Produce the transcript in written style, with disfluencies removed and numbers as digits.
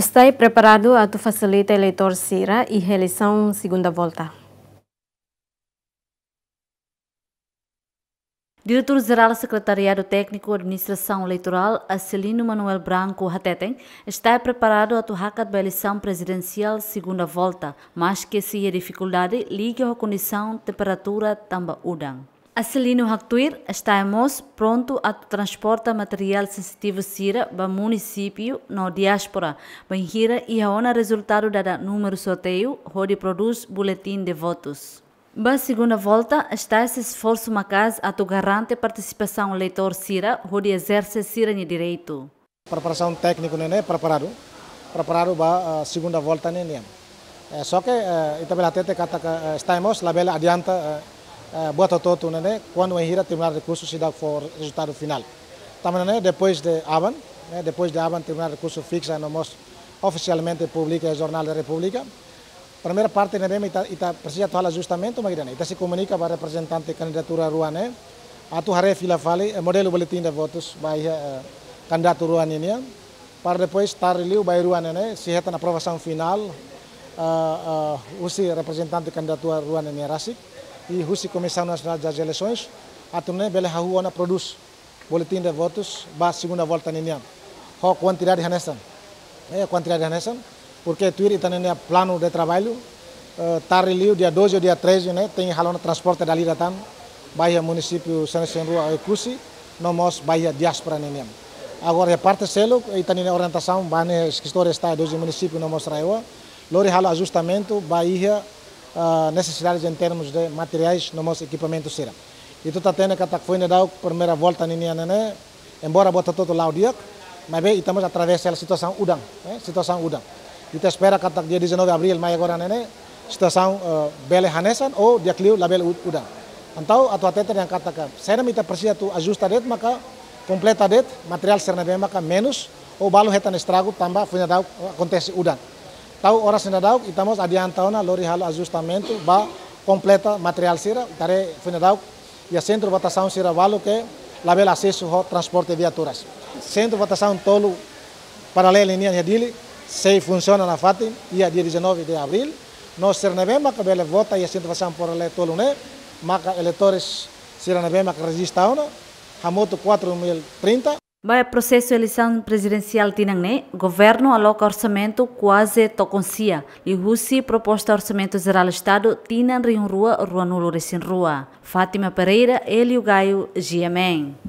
Está preparado a facilitar eleitor Sira e reeleição segunda volta. Diretor-Geral Secretariado Técnico Administração Eleitoral, Acelino Manuel Branco Hateten, está preparado a hakat a eleição presidencial segunda volta, mas que se a dificuldade liga a condição temperatura tamba udang. Acelino Haktuir estamos pronto a transportar material sensitivo Sira para município no diáspora, banhira e a resultado da número sorteio, onde produz boletim de votos. Ba segunda volta, está esse esforço macas a garante participação eleitor Sira, onde exerce Sira de direito. Preparação técnica né preparado para a segunda volta né. Só que itabelate kata estamos lá bela adianta buat todo né quando o Enhira terminar recurso se dá for resultado final. Também né depois de Aban terminar recurso fixa nós oficialmente publica o Jornal da República. Primeira parte né ita precisa falar justamente mas ita se comunica para representante candidatura ruane atu hare fila fale modelo boletim de votos vai candidato ruane ini para depois estar liu vai ruane né se reta na aprovação final usi representante candidatura ruane ini rasik e Rússia Comissão Nacional das Eleições, a turne bele hahuana produz boletim de votos ba segunda volta ninya. Ho quantidade hanesan. Quantidade hanesan, porque tuir itanenia plano de trabalho tariliu dia 12 ou dia 13, né, tem halona transporte dali datan, baia município Sanesen Rua Ekusi, nomos baia diaspora ninya. Agora a parte selo itanenia orientação bane história está 12 município nomos raiwa, lori halo ajustamento baia necessidades em termos de materiais no nosso equipamento Sira. E tu tá tendo que foi na primeira volta ninia né, embora bota todo lá o dia, mas bem estamos atravessando a situação udang, situação udang. E tu espera que dia 19 de abril, mas agora né, situação bele hanesan ou dia clio label udang. Então a tua teta yang katakan, saya mita precisa tu ajusta det maka completa det material serna bem maka menos ou balo hetan estrago tambah foi na acontece udang. Tahu horas ainda dá, estamos adiantando na lori halo ajustamento, ba completa material Sira, tare fina dá e a centro de votação Sira valo que label acesso ao transporte de viaturas. Centro de votação tolo paralelo em linha dele, se funciona na FATI e a dia 19 de abril, nós Sernebema que bele vota e a centro de votação paralelo tolo né, maka eleitores Sernebema que registam na, hamoto 4030. Vai processo de eleição presidencial tinangne, governo aloca orçamento quase toconcia. E Rússia proposta orçamento geral do Estado tinan rim rua nulo resin rua. Fátima Pereira, Elio Gaio, GMN.